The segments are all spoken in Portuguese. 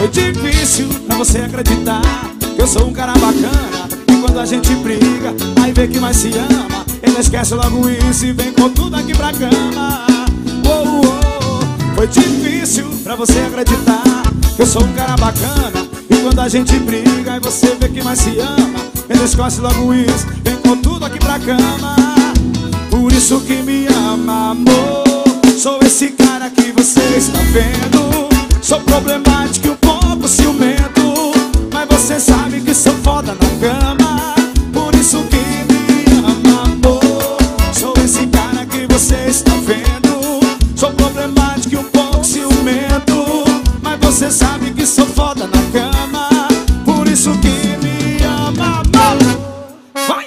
Foi difícil pra você acreditar que eu sou um cara bacana, e quando a gente briga, aí vê que mais se ama. Ele esquece logo isso e vem com tudo aqui pra cama. Oh, oh. Foi difícil pra você acreditar que eu sou um cara bacana, e quando a gente briga, aí você vê que mais se ama. Ele esquece logo isso, vem com tudo aqui pra cama. Por isso que me ama, amor. Sou esse cara que você está vendo. Sou problemático e um pouco ciumento, mas você sabe que sou foda na cama. Por isso que me ama, amor. Sou esse cara que você está vendo. Sou problemático e um pouco ciumento, mas você sabe que sou foda na cama. Por isso que me ama, amor. Vai!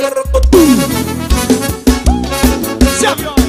Se aviões!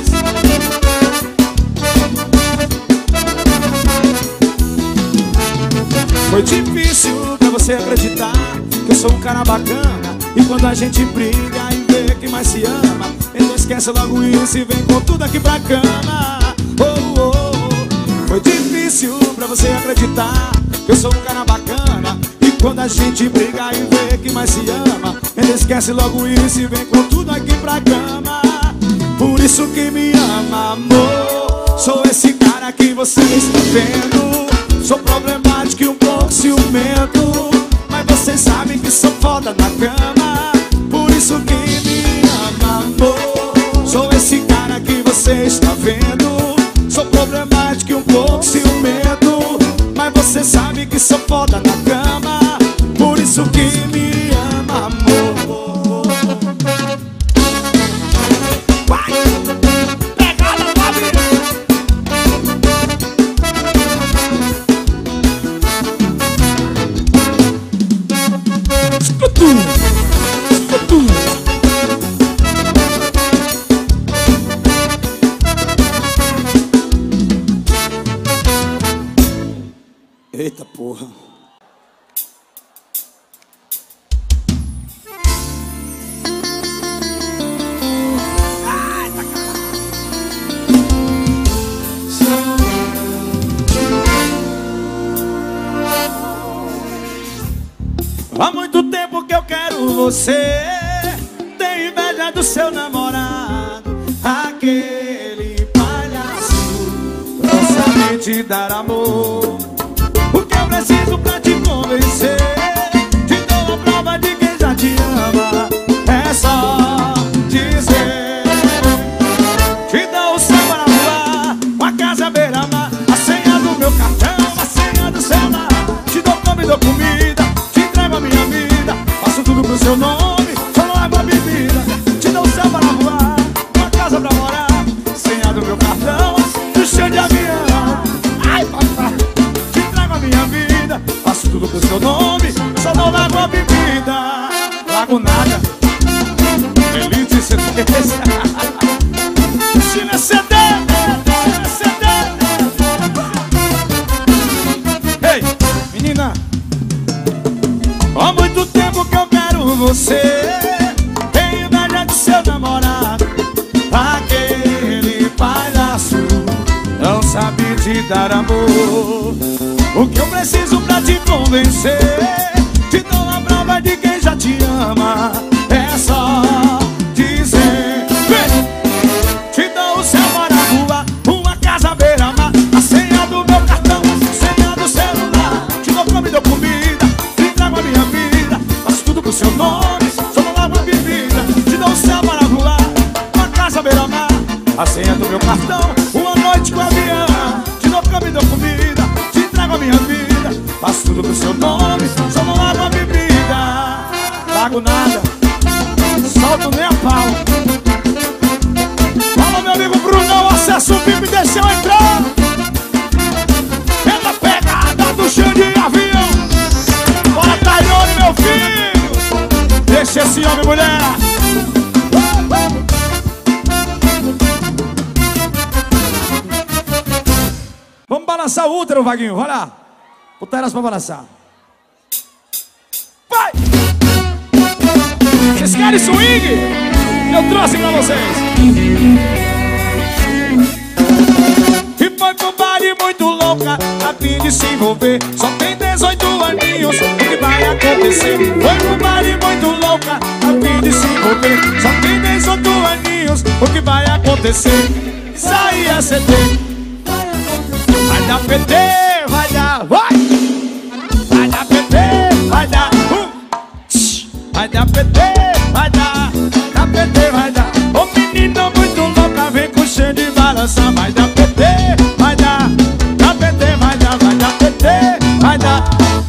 Foi difícil pra você acreditar que eu sou um cara bacana, e quando a gente briga e vê que mais se ama, ele esquece logo isso e vem com tudo aqui pra cama. Oh, oh, oh. Foi difícil pra você acreditar que eu sou um cara bacana, e quando a gente briga e vê que mais se ama, ele esquece logo isso e vem com tudo aqui pra cama. Por isso que me ama, amor. Sou esse cara que você está vendo. Sou problemático e um pouco ciumento, mas você sabe que sou foda na cama. Por isso que me ama, amor. Sou esse cara que você está vendo. Sou problemático e um pouco ciumento, mas você sabe que sou foda na cama. Por isso que me ama, amor. Vai! Pegada, Babi! Eita porra. Ai, tá há muito tempo que eu quero você. Tenho inveja do seu namorado, aquele palhaço, não sabe te dar amor. O que eu preciso pra te convencer? Te dou a prova de quem já te ama. É só dizer. Te dou o céu para voar, uma casa beira-mar, a senha do meu cartão, a senha do celular. Te dou cama e dou comida, te entrego a minha vida, faço tudo pro seu nome, só não levo a bebida. Te dou o céu para voar, uma casa pra morar, senha do meu cartão, do chão de avião. Ai, papai, te entrego a minha vida, faço tudo pro seu nome, só não levo a bebida. Lago nada, elite certeza. China CD, ei, menina, há muito tempo que eu quero você. Tenho inveja de seu namorado, aquele palhaço, não sabe te dar amor. O que eu preciso pra te convencer? Te dou a prova de quem já te ama. É só dizer. Te dou o céu para voar, uma casa beira-mar, a senha do meu cartão, a senha do celular. Te dou cama e dou comida, te entrego a minha vida, faço tudo pro seu nome, só não levo a bebida. Te dou o céu para voar, uma casa beira-mar, a senha do meu cartão, uma noite com avião. Te dou cama e dou comida, te entrego a minha vida, faço tudo pro seu nome, só não levo a bebida. Pago nada, solto nem a pau. Fala, meu amigo Brunão, acessa o VIP e deixa eu entrar. Pela pegada do chão de avião. Bora, Tairone, meu filho. Deixa esse homem, mulher. Vamos balançar o útero, Vaguinho, vai lá. Botar elas pra balançar. Vai! Vocês querem swing? Eu trouxe pra vocês. E foi pro baile compadre muito louca, a fim de se envolver. Só tem 18 aninhos, o que vai acontecer? Foi compadre muito louca, a fim de se envolver. Só tem 18 aninhos, o que vai acontecer? Sair a CD. Vai dar PT, vai dar, vai! Vai dar PT, vai dar, vai dar PT, vai dar, dá PT, vai dar. Ô menina muito louca, vem com cheio de balança. Vai dar PT, vai dar, dá PT, vai dar, vai dar PT, vai dar.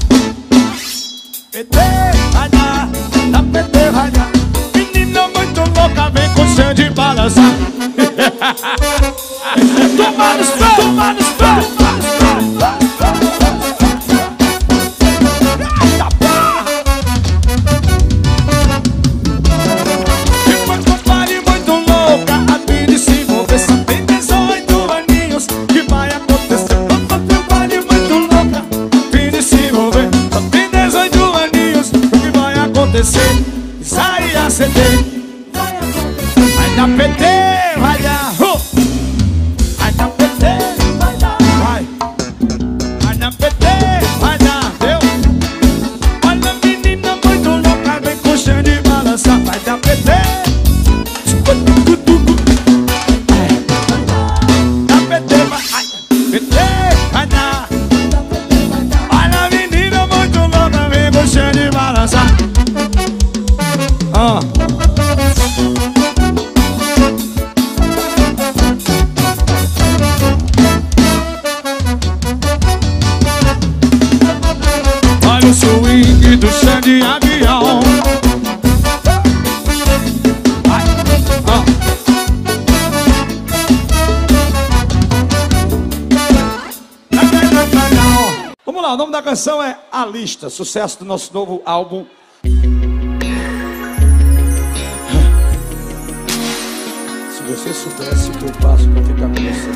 PT, vai dar, dá PT, vai dar. Menina muito louca, vem com cheio de balança. Toma nos pés, toma nos pés, toma nos pés. Sai a CD. Vai dar PT, vai dar, vai dar PT, vai dar, vai dar PT, vai dar, deu. Olha a menina muito louca, vem com cheio de balança. Vai dar PT, dá PT, vai, PT, vai dar. Olha a menina muito louca, vem com cheio de balança. Olha o swing do chão de avião. Vamos lá, o nome da canção é A Lista, sucesso do nosso novo álbum. Se você soubesse o que eu faço pra ficar com você.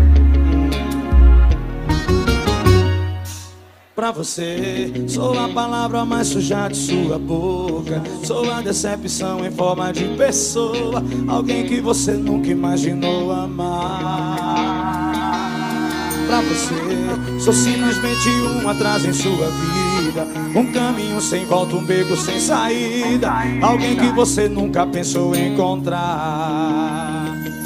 Pra você, sou a palavra mais suja de sua boca. Sou a decepção em forma de pessoa. Alguém que você nunca imaginou amar. Pra você, sou simplesmente um atraso em sua vida. Um caminho sem volta, um beco sem saída. Alguém que você nunca pensou em encontrar.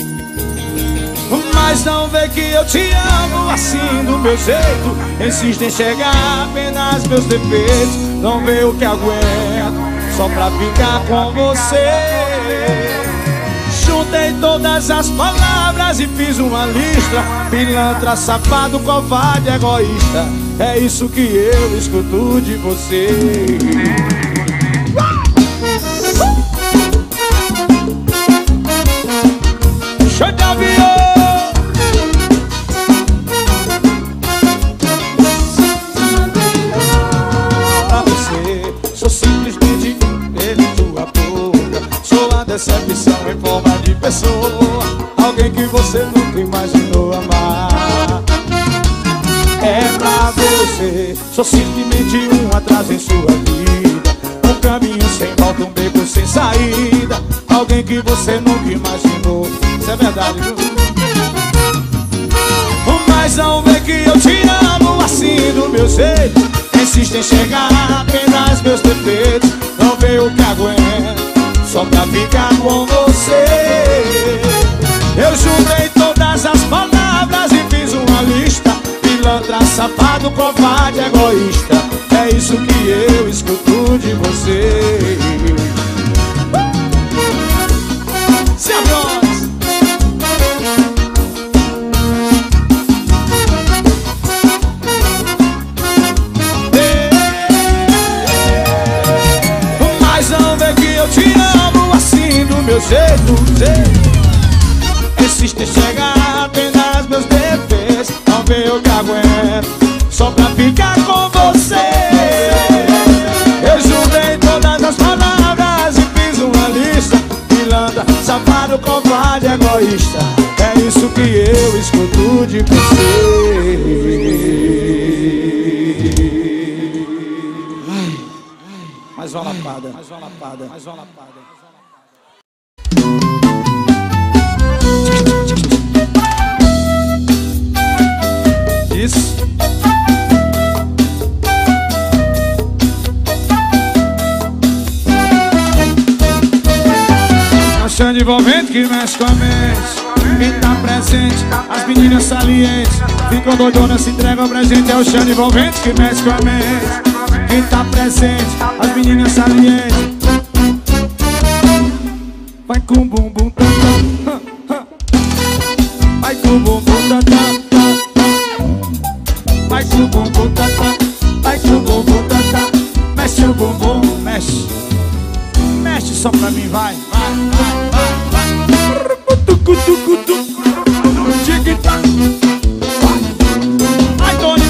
Mas não vê que eu te amo assim do meu jeito. Insiste em enxergar apenas meus defeitos. Não vê o que aguento só pra ficar com você. Juntei todas as palavras e fiz uma lista. Pilantra, safado, covarde, egoísta. É isso que eu escuto de você. Show de avião. Sou simplesmente ele em tua boca. Sou a decepção em forma de pessoa. Alguém que você nunca imaginou amar. É pra você. Sou simplesmente um atraso em sua vida. Um caminho sem volta, um beco sem saída. Alguém que você nunca imaginou. Isso é verdade, viu? Mas não vê que eu te amo assim do meu jeito. Insiste em enxergar apenas meus defeitos. Não vê o que aguento só pra ficar com você. Eu juntei todas as palavras e fiz uma lista. Pilantra, safado, covarde, egoísta. É isso que eu escuto de você. Se a voz. Meu jeito, insiste em chegar apenas meus defeitos. Não vê o que aguento só pra ficar com você. Eu juntei todas as palavras e fiz uma lista. Pilantra, safado, covarde, egoísta. É isso que eu escuto de você. Mais uma lapada, mais uma lapada, mais uma lapada. Isso. Achando envolvente que mexe com a mente. Quem tá presente, as meninas salientes, ficam doidonas, se entregam pra gente. É o Xande envolvente que mexe com a mente. Quem tá presente, as meninas salientes. Vai com o bumbum tantã, vai com o bumbum tantã, vai com o bumbum tantã, vai com o bumbum tantã. Mexe o bumbum, mexe. Mexe só pra mim, vai, vai, vai, vai, vai. Vai, Tony.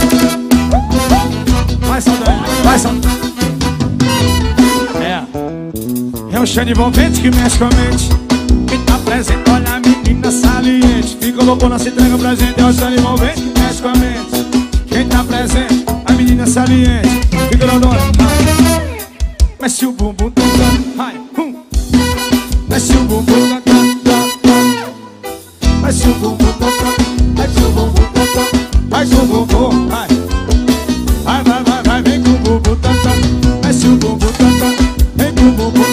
Vai, Saldanha, vai, Saldanha. É o Xande envolvente que mexe com a mente. Quem tá presente, olha a menina saliente, fica loucona, se entrega pra gente. É o Xande envolvente que mexe com a mente. Quem tá presente, a menina saliente, fica loucona. Mexe o bumbum, vai, mexe o bumbum, mexe o bumbum, mexe o bumbum, mexe o bumbum, vai, vai, vai, vai, vai, vem com o bumbum, mexe o bumbum, vem com o bumbum,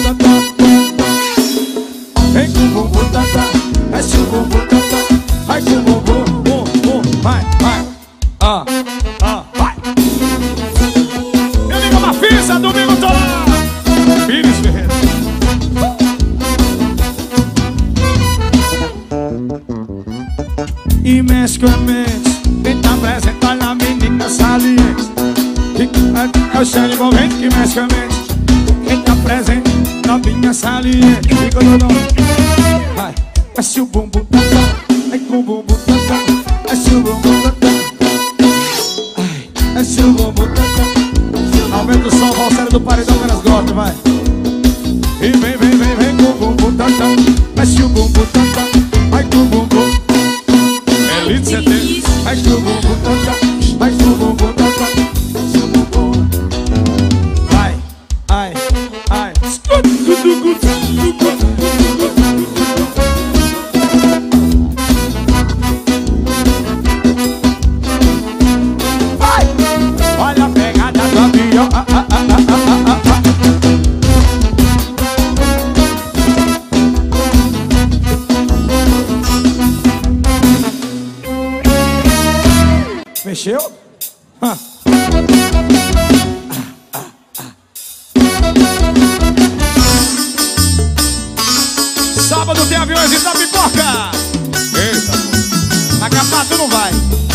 vem com o bumbum, mexe o bumbum, vai com o bumbum, vai, vai, vai. Meu amigo Mafisa, domingo tô lá. Pires Ferreira. E mexe com a mente. Quem tá presente, olha a menina saliente. É o Xande envolvente que mexe com a mente. Quem tá presente, novinha saliente. Fica no nome. Vai, mexe o bumbum, vai com o bumbum, mexe o bumbum, mexe o bumbum. Aumenta o som, Valsério do Paredão, que elas gostam, vai. E vem, vem, vem, vem com o bumbum, tantã. Mexe o bumbum, tantã. Vai com o bumbum. Elite CT. Vai com o bumbum, tantã. Vai com o bumbum, tantã. Mexe o bumbum. Vai, ai, ai. Vai, olha a pegada do avião. Mexeu? Sábado tem aviões e da pipoca. Eita, na capa tu não vai.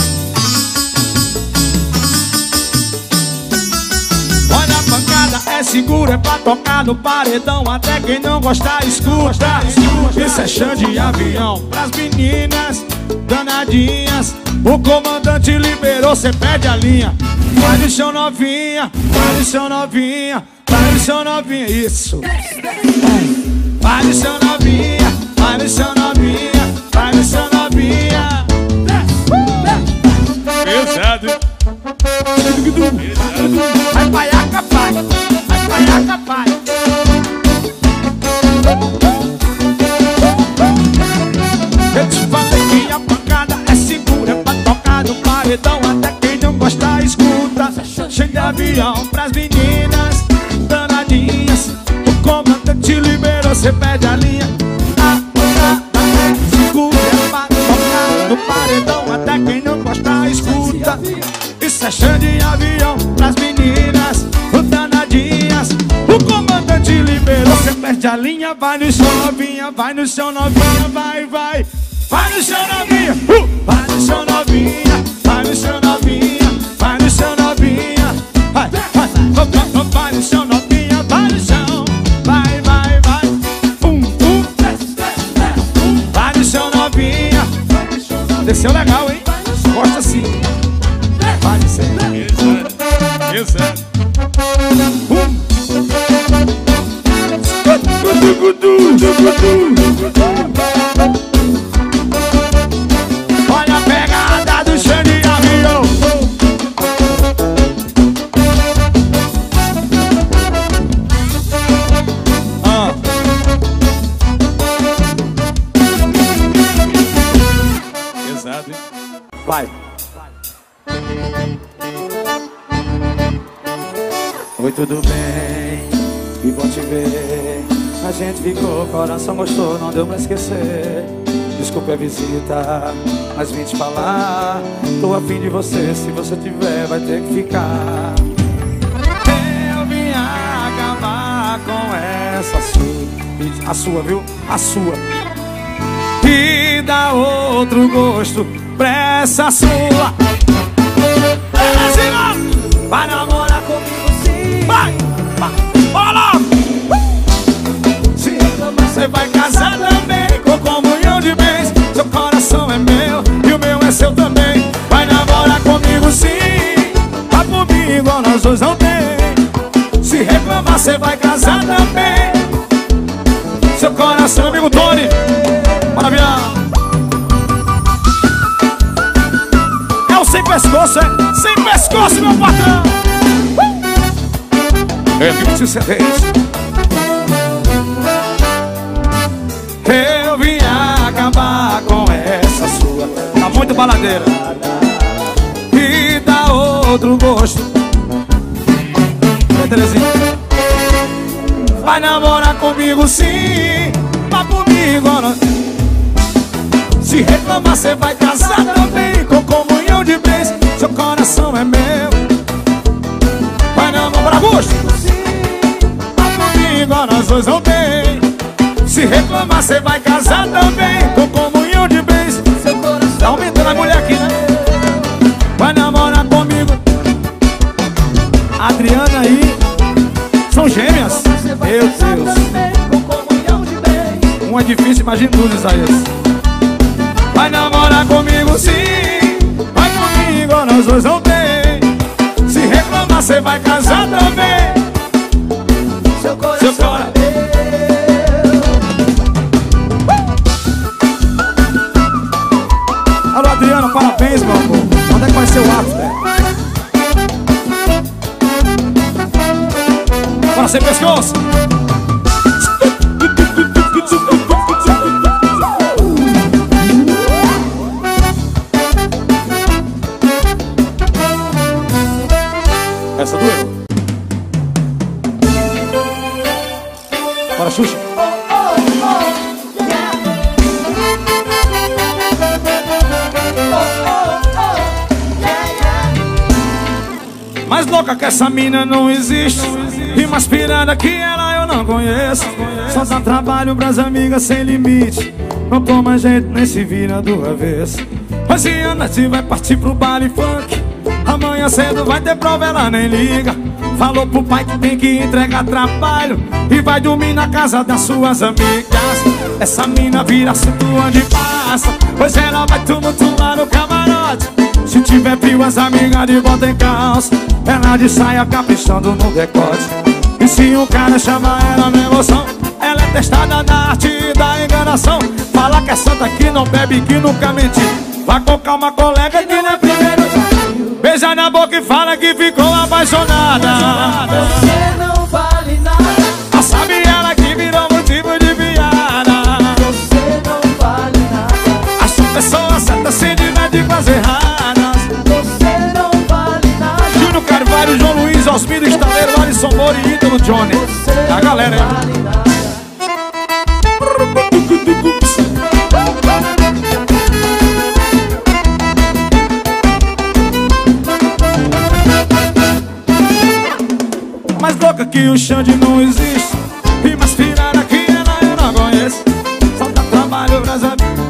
Olha a pancada, é seguro, é pra tocar no paredão. Até quem não gostar, escuta. Isso é Xande e avião pras meninas danadinhas. O comandante liberou, cê perde a linha. Vai no chão novinha, vai no chão novinha, vai no chão novinha, isso. Vai no chão novinha, vai no chão novinha, vai no chão novinha. Pesado. Vai paiaca, pai, vai paiaca, pai. Eu te falei que a pancada é segura, é pra tocar no paredão. Até quem não gosta, escuta. Xande de avião pras meninas danadinhas. O comandante liberou, cê perde a linha. A pancada é segura, é pra tocar no paredão. Até quem não gosta, escuta. Isso é Xande de avião pras meninas danadinhas. O comandante liberou, cê perde a linha. Vai no chão novinha, vai no chão novinha, vai, vai. Vai no chão novinha, vai no chão novinha, vai no chão novinha, vai no chão novinha, vai, vai, vai no chão novinha, vai no chão, vai, vai, vai, vai no chão novinha. Desceu legal, hein? Gosta assim. Vai no chão. Exato. Olha a pegada do Xande e avião. Exato, hein? Vai. Oi, tudo bem? Que bom te ver. A gente ficou, coração gostou, não deu pra esquecer. Desculpa a visita, mas vim te falar. Tô a fim de você, se você tiver vai ter que ficar. Eu vim acabar com essa sua. A sua, viu? A sua. E dar outro gosto pra essa sua. Vai namorar comigo sim. Vai, vai, olá. Se reclamar você vai casar também, com comunhão de bens. Seu coração é meu e o meu é seu também. Vai namorar comigo sim. Vai comigo, nós dois não tem. Se reclamar você vai casar também. Seu coração, amigo Tony. Maravilha. É o sem pescoço, é? Sem pescoço, meu patrão. É 26. Eu vim acabar com essa sua. Tá muito baladeira. E dá outro gosto. Vai, Terezinha. Vai namorar comigo sim. Vai comigo, não. Se reclamar você vai casar também, com comunhão de bens. Seu coração é meu. Vai namorar gosto. Vai comigo, nós dois não tem. Se reclamar você vai casar também, com comunhão de bens. Seu coração tá aumentando a mulher aqui, né? Vai namorar comigo. Adriana aí. São gêmeas. Meu Deus. Um é difícil, imagina tudo, Isaías. Vai namorar comigo sim. Vai comigo, nós dois não tem. Se reclamar você vai casar também. Seu coração é meu. Alô, Adriana, parabéns, meu amor. Onde é que vai ser o ato, velho? Bora sem pescoço. Essa doeu. Bora, Xuxa. Mais louca que essa mina não existe. E mais pirada que ela eu não conheço. Só dá trabalho pras amigas sem limite. Não toma jeito nem se vira do avesso. Hoje a noite vai partir pro baile funk. Amanhã cedo vai ter prova, ela nem liga. Falou pro pai que tem que entregar trabalho e vai dormir na casa das suas amigas. Essa mina vira cinturão de passa, pois ela vai tumultuar no camarote. Se tiver frio, as amigas de bota em calça, ela de saia caprichando no decote. E se um cara chama ela na emoção, ela é testada na arte da enganação. Fala que é santa, que não bebe, que nunca mentiu. Vai com calma, colega, que não é primeiro. Beija na boca e fala que ficou apaixonada. Você não vale nada. Sabe ela que virou motivo de piada. Você não vale nada. Acha a pessoa certa se diverte com as erradas. Você não vale nada. Júnior Carvalho, João Luiz, Osmiro, Estaleiro, Alisson Moura e Ítalo Johnny. A galera, hein? Vale nada. Mais louca que o Xande não existe. E mais pirada que ela eu não conheço. Só dá trabalho pras amigas.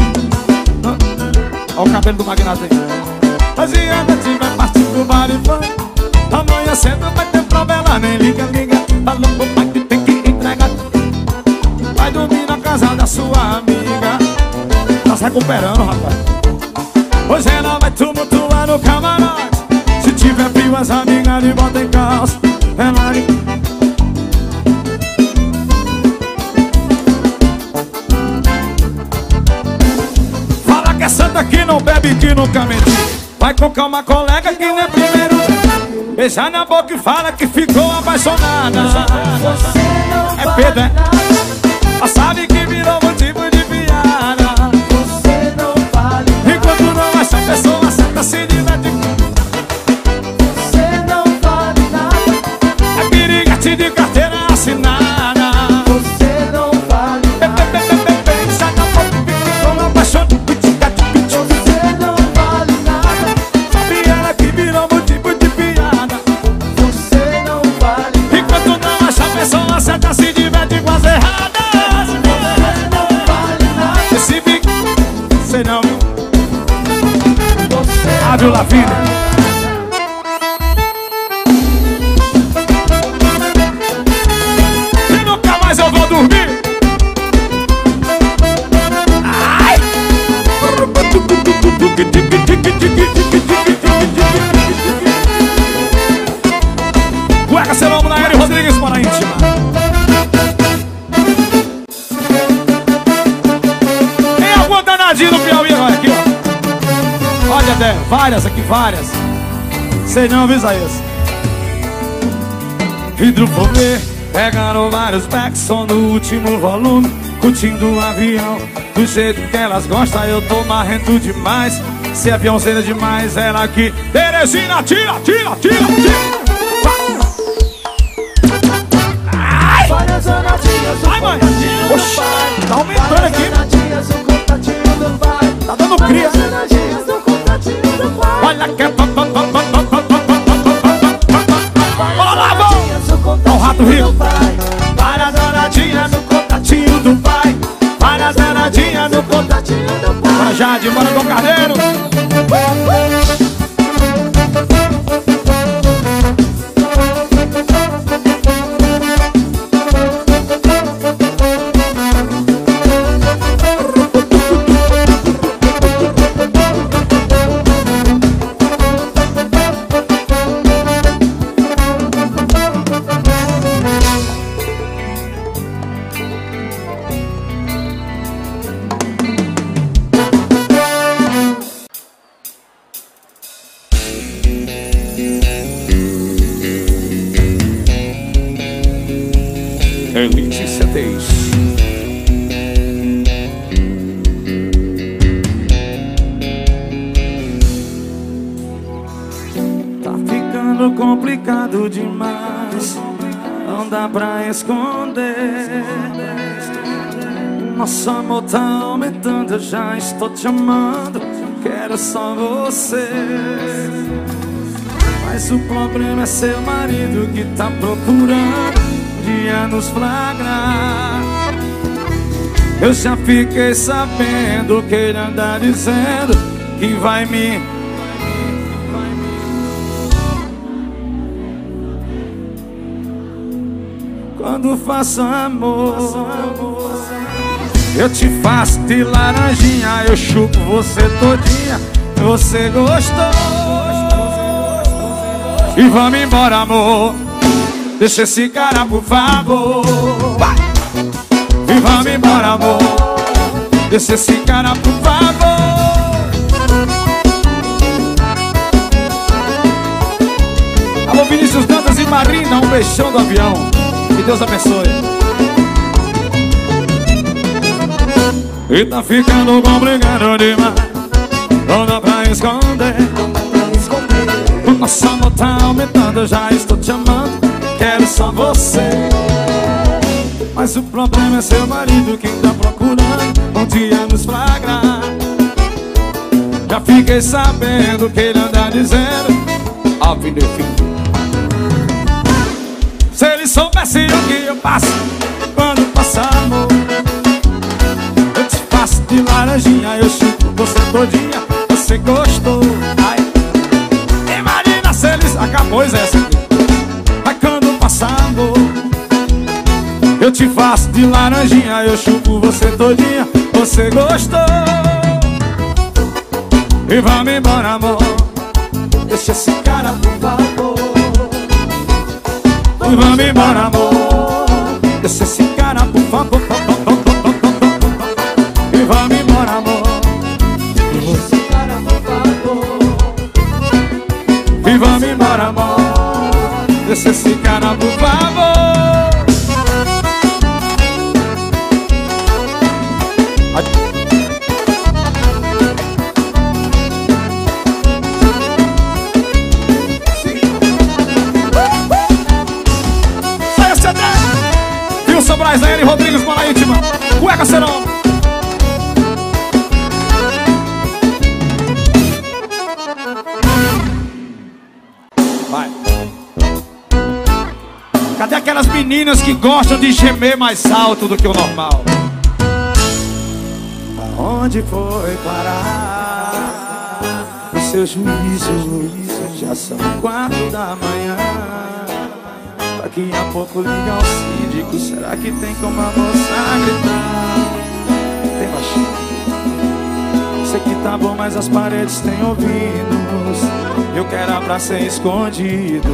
Olha o cabelo do magnata aí. Hoje a noite vai partir pro bar e funk. Amanhã cedo vai ter prova, ela nem liga, liga. Falou pro pai que tem que entregar. Vai dormir na casa da sua amiga. Tá se recuperando, rapaz. Hoje ela vai tumultuar no camarote. Se tiver frio, as amigas de bota em calça. Fala que é santa, que não bebe, que nunca mentiu. Vai com calma, colega, que não é primeiro. Beija na boca e fala que ficou apaixonada. Você não É Pedro, é? Sabe que virou motivo de piada. Você não vale nada. Enquanto não acha a pessoa certa se diverte. Você não vale nada. Cueca Serão na Eri Rodrigues para a íntima. Tem alguma danadinha no Piauí agora aqui, ó. Olha, Dé, várias aqui, várias. Sei não, viu, Isaías? Hidrofobê, pegando vários backs, som no último volume, curtindo o avião, do jeito que elas gostam, eu tô marrento demais. Se avião cena demais, ela aqui. Teresina, tira, tira, tira, tira. Ai! Ai, mãe! Oxi, tá aumentando aqui. Tá dando cria. Olha que... Ó o rato rico. Várias danadinhas no contatinho do pai. Várias danadinhas no contatinho do pai. Bora, Jade, bora, Dom Carneiro. Elite CDs. Tá ficando complicado demais, não dá pra esconder. Nosso amor tá aumentando, eu já estou te amando, quero só você. Mas o problema é seu marido que tá procurando dia nos flagrar. Eu já fiquei sabendo que ele anda dizendo que vai me... Quando faço amor, eu te faço de laranjinha, eu chupo você todinha. Você gostou? E vamos embora, amor. Deixa esse cara, por favor. Vai! E vamos embora, amor. Deixa esse cara, por favor. Alô, Vinícius Dantas e Marina, um beijão do avião. Que Deus abençoe. E tá ficando complicado demais, não dá pra esconder. O nosso amor tá aumentando, eu já estou te amando, quero só você. Mas o problema é seu marido, quem tá procurando um dia nos flagrar. Já fiquei sabendo que ele anda dizendo ao fim do fim. Se ele soubesse o que eu passo quando passa amor, eu te faço de laranjinha, eu chupo você todinha. Você gostou? Ai, imagina se eles... Acabou essa aqui. Mas quando passa amor, eu te faço de laranjinha, eu chupo você todinha. Você gostou? E vamos embora, amor. Deixa esse cara, por favor. E vamos embora, amor. Deixa esse cara, por favor. E vamos embora, amor. Deixa esse cara, por favor. E vamos embora, amor. Deixa esse cara, por favor. Sobrais, Eri Rodrigues para a íntima. Cueca Serão. Vai. Cadê aquelas meninas que gostam de gemer mais alto do que o normal? Aonde foi parar o seu juízo? Já são 4 da manhã. Daqui a pouco liga ao síndico. Será que tem como a moça gritar? Tem baixinho. Sei que tá bom, mas as paredes têm ouvidos. Eu quero abraço ser escondido.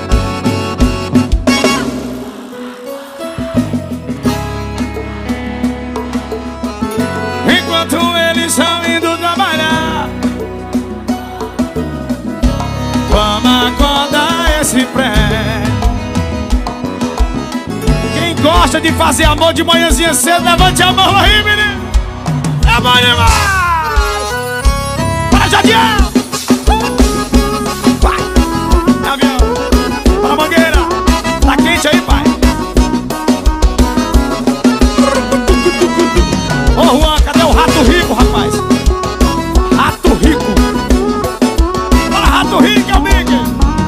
Enquanto eles estão indo trabalhar, vamos acordar esse prédio. Quem gosta de fazer amor de manhãzinha cedo, levante a mão aí, menino. É bom demais. Para, Jadiel. Vai. Avião. Para, Mangueira. Tá quente aí, pai. Ô, Juan, cadê o Rato Rico, rapaz? Rato Rico. Para, Rato Rico, amigo.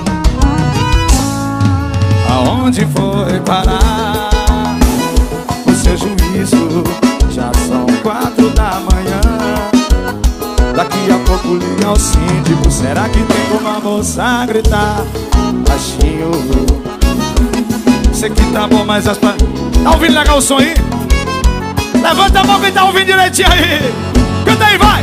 Aonde foi parar o seu juízo? Já são 4 da manhã. Daqui a pouco liga ao síndico. Será que tem como a moça gritar baixinho? Sei que tá bom, mas as... Tá ouvindo legal o som aí? Levanta a mão quem tá ouvindo direitinho aí. Canta aí, vai.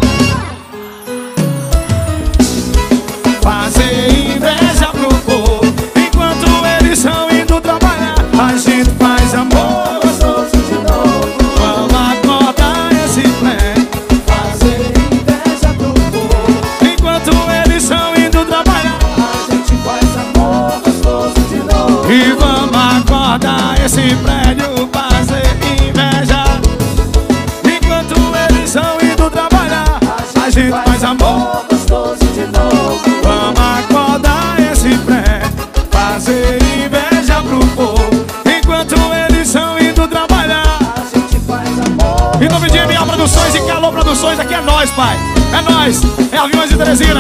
Fazer inveja pro povo enquanto eles estão indo trabalhar. A gente faz amor gostoso de novo. Vamos acordar esse pleno. Fazer inveja pro povo Enquanto eles estão indo trabalhar, a gente faz amor gostoso de novo. e vamos acordar esse prédio. Fazer inveja. Enquanto eles estão indo trabalhar, a gente faz amor gostoso de novo. vamos acordar esse prédio. Fazer inveja pro povo enquanto eles estão indo trabalhar. A gente faz amor. Em nome de MA Produções e Calor Produções, aqui é nós, pai. É nós, é Aviões de Teresina.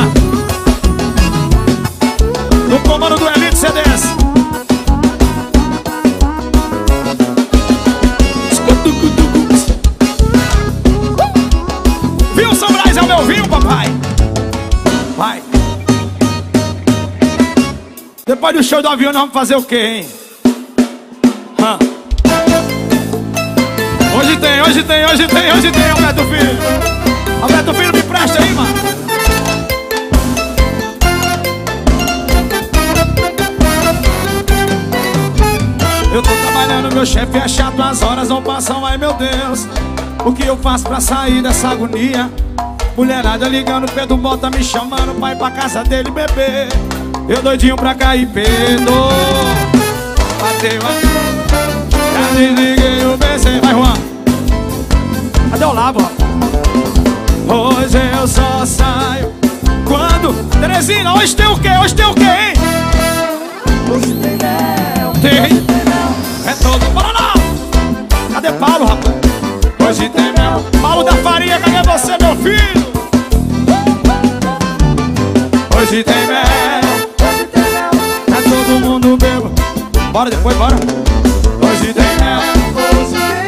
No comando do Elite CDs. Viu, São Brás, é o meu vinho, papai. Vai. Depois do show do avião, nós vamos fazer o quê, hein? Hã? Hoje tem, Alberto Filho. Alberto Filho, me presta aí, mano. Eu tô trabalhando, meu chefe é chato, as horas não passam, ai meu Deus. O que eu faço pra sair dessa agonia? Mulherada ligando, Pedro Bota me chamando pra ir pra casa dele beber. Eu doidinho pra cair, Pedro. Bateu a... Já desliguei o PC. Vai, Juan. Cadê o Labo, rapaz? Hoje eu só saio quando... Teresina, hoje tem o quê? Hoje tem o quê, hein? Hoje tem mel. Tem. É todo... Bora lá. Cadê Paulo, rapaz? Hoje tem mel. Paulo da Farinha, cadê você, meu filho? Hoje tem mel. Hoje tem mel. É todo mundo bebo. Bora depois, bora. Hoje tem mel. Hoje tem mel.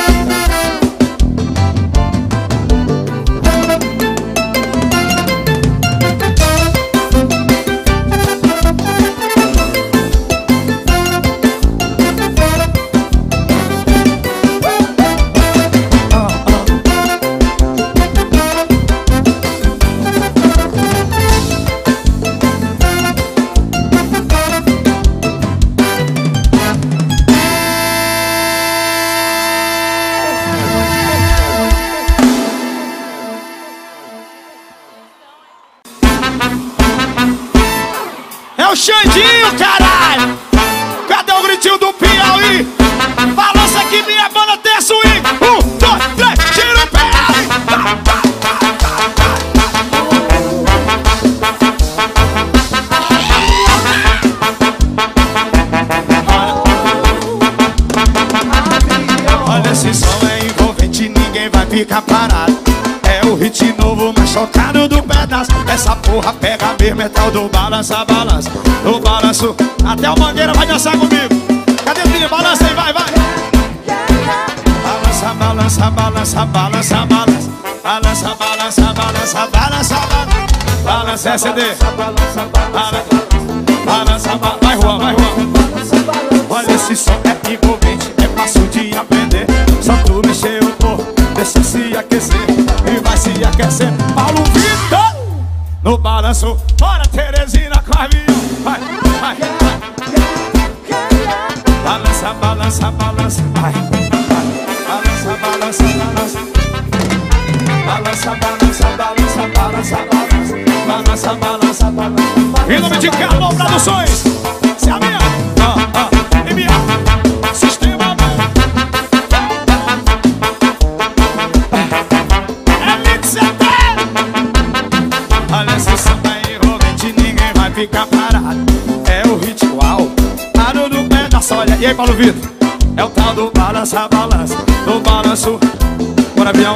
É o Xandinho, caralho! Cadê o gritinho do Piauí? Balança que minha banda tem swing! 1, 2, 3, tira o pé! Olha, esse som é envolvente, ninguém vai ficar parado. É o hit novo, mais chocado do pedaço. Essa porra pega mesmo, é tal do balança, balança. Do balanço, até o Mangueira vai dançar comigo. Cadê o filho? Balança aí, vai, vai. Balança, balança, balança, balança, balança. Balança, balança, balança, balança, balança. Balança, CD. Balança, vai, Juan, vai, Juan. Olha, esse som é envolvente, é fácil de aprender. Só tu mexer o corpo, deixa se aquecer e vai se aquecer. balanço. Bora, Teresina, com avião. Vai, vai, vai. Balança, balança, balança. Vai, vai. Balança, balança, balança. Balança, balança, balança, balança, balança. Balança, balança, balança. Em nome de Carlão Produções. Se a minha, e minha sistema Elite CT. Olha esse samba envolvente, ninguém vai ficar parado. É o ritual, aro no pé da solha. E aí, Paulo Vitor? É o tal do balança, balança. Do balanço, bora avião.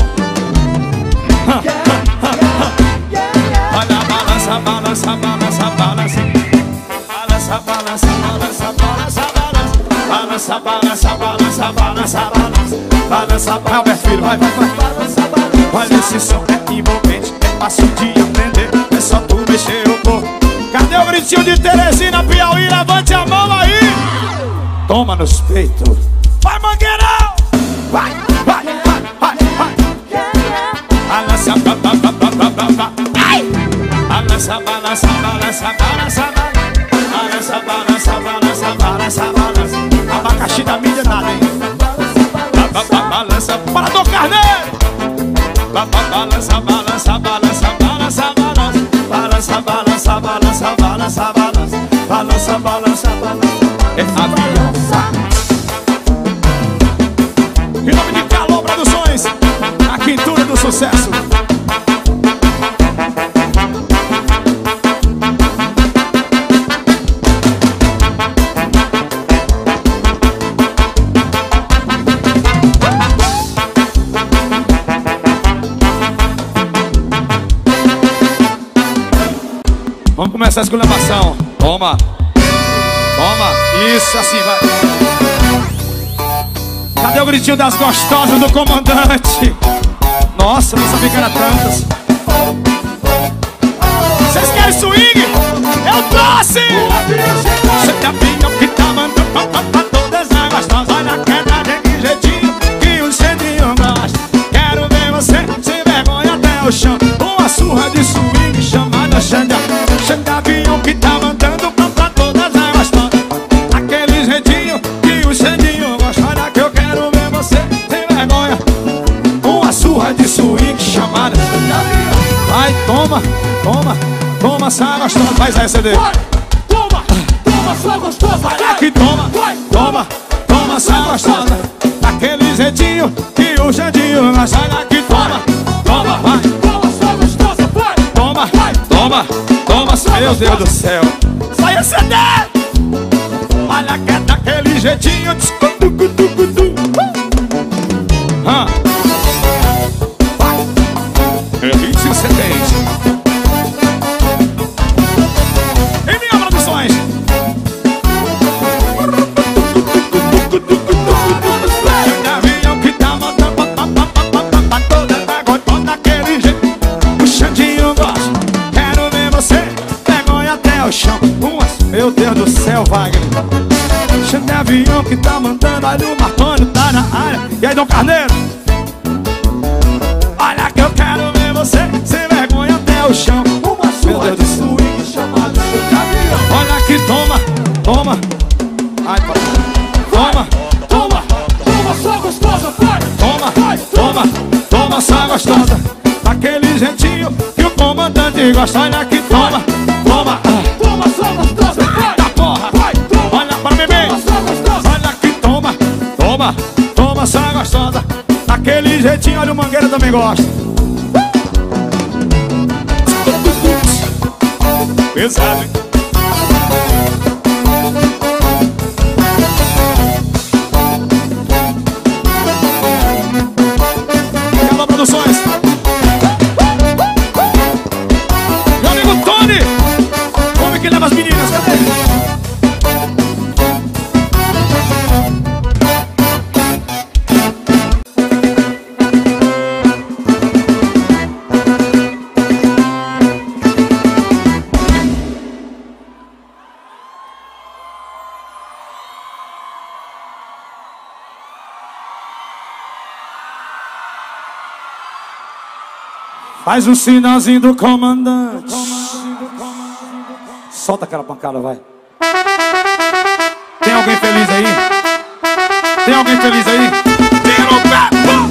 Olha a balança, balança, balança, balança. Balança, balança, balança, balança, balança. Balança, balança, balança, balança, balança. Balança, vai, Alberto Filho, vai, vai, vai. Olha esse som é envolvente, é fácil de aprender. É só tu mexer o corpo. Cadê o gritinho de Teresina, Piauí? Levante a mão aí. Toma nos peitos. Vai, Mangueirão. Vai, vai, vai, vai, vai. Balança, ai! Balança, balança, balança, balança, balança, balança, balança, balança, balança. Abacaxi da mídia nada, hein? Balança, Parador Carneiro. Balança, balança, balança, balança, balança. Balança, balança, balança, balança, balança. Balança, balança, balança. É avião. Em nome de Carlão Produções, a quintura do sucesso. Vamos começar a esculhambação. Toma, toma, isso, assim vai. Cadê o gritinho das gostosas do comandante? Nossa, não sabia que era tantas. Vocês querem swing? Eu trouxe! Você tá bem, que tá mandando pra todas as gostosas. Olha a queda de jeitinho que o cedinho gosta. Quero ver você sem vergonha até o chão. Uma surra de swing chamada Xanda. Xanda avião que tá mandando pra todas as gostosas. Aquele jeitinho que o cedinho gosta. Olha que eu quero ver você sem vergonha. Uma surra de swing chamada Xanda avião. Vai, toma, toma, toma essa gostosa. Faz essa CD. Toma, toma sua gostosa. Olha que toma, toma, toma essa gostosa. Aquele jeitinho que o Xandinho gosta. Olha que toma, toma, vai. Toma sua gostosa, vai. Toma, toma, toma, meu Deus do céu. Sai esse CD. Olha que é daquele jeitinho. Elite CT. Em minha Produções. Avião que tá mandando toda daquele jeito. O Xandinho gosta. Quero ver você vergonha até o chão. Meu Deus do céu, Wagner. Xande avião que tá mandando. Olha o Martônio tá na área. E aí, Dom Carneiro? Olha que eu quero ver você sem vergonha até o chão. Uma surra de swing chamada Xanda. Olha que toma, toma. Ai, toma, toma, Toma sua gostosa, vai. toma, Vai, toma, toma essa gostosa. Daquele jeitinho que o comandante gosta. Olha que toma, toma. Toma sua gostosa, vai. Da porra, Vai, toma. olha pra beber. Toma sua gostosa. Olha que toma, toma, toma essa gostosa. Daquele jeitinho, olha o Mangueira também gosta. Pesado, hein? Carlão Produções. Meu amigo Tony. Homem que leva as meninas, cadê ele? Faz um sinalzinho do comandante. Solta aquela pancada, vai. Tem alguém feliz aí? Tem alguém feliz aí? Tira o pé, pô!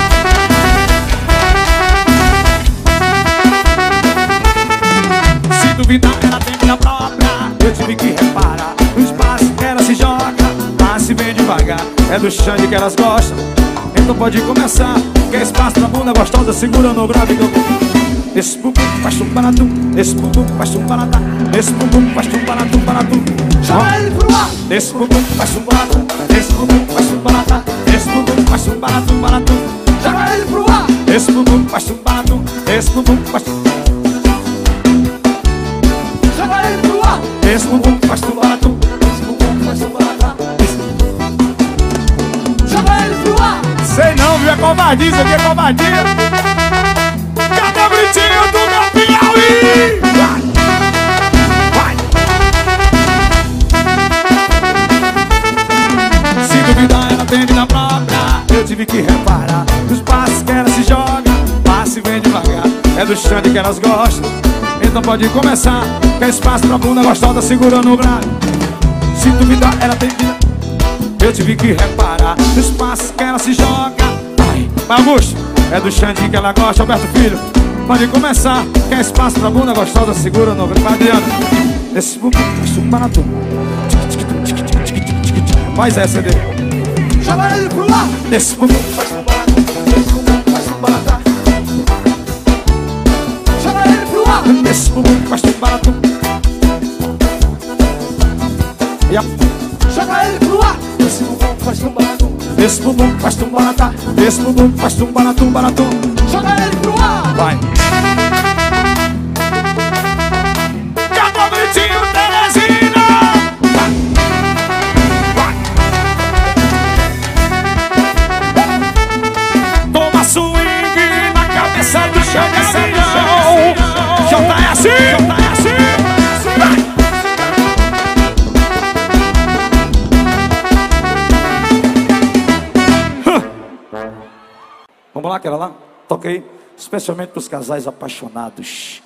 Se duvidar, ela tem vida própria. Eu tive que reparar. No espaço que ela se joga, mas se vem devagar. É do Xande que elas gostam, então pode começar. Quer espaço pra bunda gostosa, segura no grave que eu vou. Esse bumbum faz tum-paratum, esse bumbum faz tum-paratá, esse bumbum faz tum-paratum-paratum. Joga ele pro ar. Esse bumbum faz tum-paratum, esse bumbum faz tum-paratá, esse bumbum faz tum-paratum-paratum. Joga ele pro ar. Esse bumbum faz tum-paratum, esse bumbum faz tum-paratum. Joga ele pro ar. Esse bumbum faz tum-paratum, Esse bumbum faz tum-paratá. Joga ele pro ar. sei não, viu? É covardia, isso aqui é covardia. Cadê o gritinho do meu Piauí? Vai, vai. Se duvidar, ela tem vida própria. Eu tive que reparar nos passos que ela se joga, passa e vem devagar. É do Xande que elas gostam, então pode começar. Quer espaço pra bunda gostosa, segurando o grave. Se duvidar, ela tem vida. Eu tive que reparar nos passos que ela se joga. Vai, Augusto, é do Xande que ela gosta. Alberto Filho, pode começar. Quer espaço pra bunda gostosa, segura no grave. Vai, Adriana. Esse bumbum faz tum-paratum. Faz essa dele. Joga ele pro ar. Esse bumbum faz tum-paratum. Esse bumbum faz tum-paratá. Joga ele pro ar. Esse bumbum faz tum-paratum. Joga ele pro ar. Esse bumbum faz tum-paratum. Esse bumbum faz tum-paratá. Esse bumbum faz tum-paratum-paratum. Joga ele pro ar. Vai. Cadê o gritinho, Teresina? Vai. Vai. Toma swing na cabeça do Xandão. JS. Vai. Vamos lá, aquela lá? Toquei especialmente para os casais apaixonados.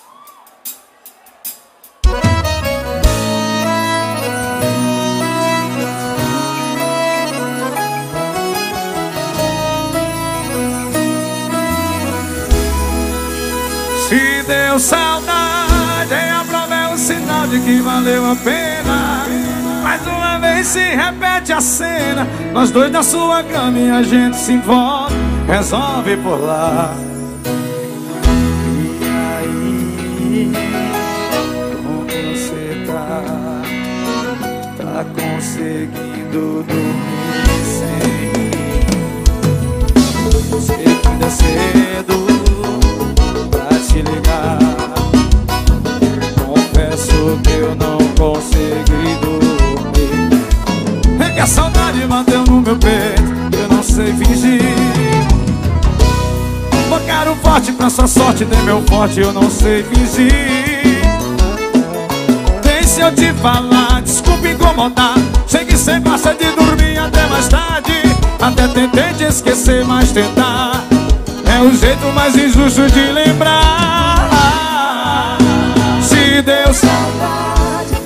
Se deu saudade, a prova é um sinal de que valeu a pena. Mais uma vez se repete a cena, nós dois na sua cama e a gente se envolve, resolve por lá. E aí, como você tá? Tá conseguindo dormir sem? Sei que ainda é cedo pra te ligar. Confesso que eu não consegui dormir. É que a saudade bateu no meu peito, eu não sei fingir. Bocaram forte pra sua sorte, nem meu forte, eu não sei fingir. Deixa eu te falar, desculpa incomodar. Sei que cê gosta de dormir até mais tarde. Até tentei te esquecer, mas tentar é o jeito mais injusto de lembrar. Se deu saudade,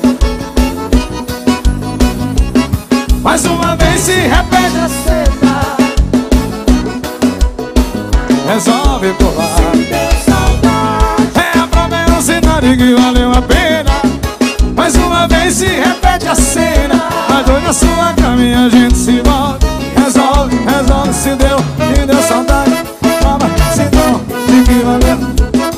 mais uma vez se repete a cena, resolve por lá. É a prova, é um sinal de que valeu a pena. Mais uma vez se repete a cena, mas dois na sua cama e a gente se volta. Resolve, resolve, se deu saudade. Prova, se não, de que valeu.